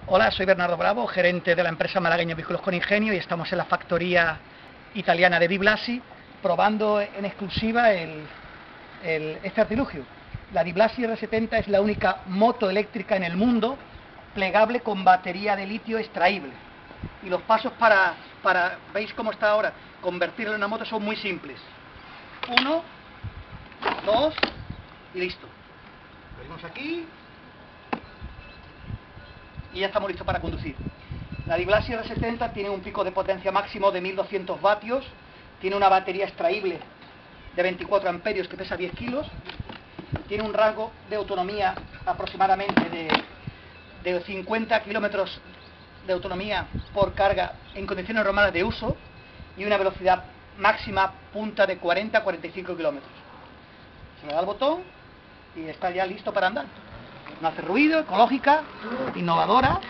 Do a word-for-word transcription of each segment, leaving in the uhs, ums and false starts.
Hola, soy Bernardo Bravo, gerente de la empresa malagueña Vehículos con Ingenio, y estamos en la factoría italiana de Di-Blasi probando en exclusiva el, el, este artilugio. La Di-Blasi R setenta es la única moto eléctrica en el mundo plegable con batería de litio extraíble. Y los pasos para, para ¿veis cómo está ahora? Convertirlo en una moto son muy simples. Uno, dos y listo. Lo venimos aquí y ya estamos listos para conducir. La Di-Blasi R setenta tiene un pico de potencia máximo de mil doscientos vatios, tiene una batería extraíble de veinticuatro amperios que pesa diez kilos, tiene un rango de autonomía aproximadamente de, de cincuenta kilómetros de autonomía por carga en condiciones normales de uso y una velocidad máxima punta de cuarenta a cuarenta y cinco kilómetros. Se le da el botón y está ya listo para andar. No hace ruido, ecológica, innovadora.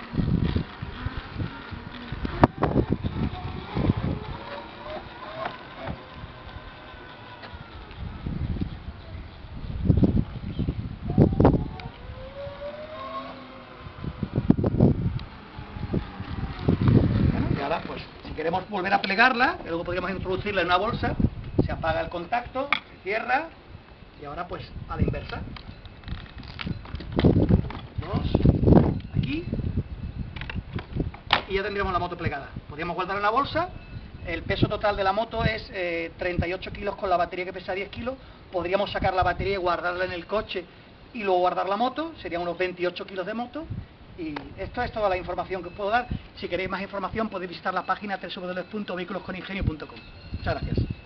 Bueno, y ahora pues si queremos volver a plegarla, que luego podríamos introducirla en una bolsa, se apaga el contacto, se cierra y ahora pues a la inversa. Dos, aquí, y ya tendríamos la moto plegada. Podríamos guardar en la bolsa. El peso total de la moto es eh, treinta y ocho kilos con la batería que pesa diez kilos. Podríamos sacar la batería y guardarla en el coche y luego guardar la moto, serían unos veintiocho kilos de moto. Y esto es toda la información que os puedo dar. Si queréis más información podéis visitar la página doble u doble u doble u punto vehículos con ingenio punto com. Muchas gracias.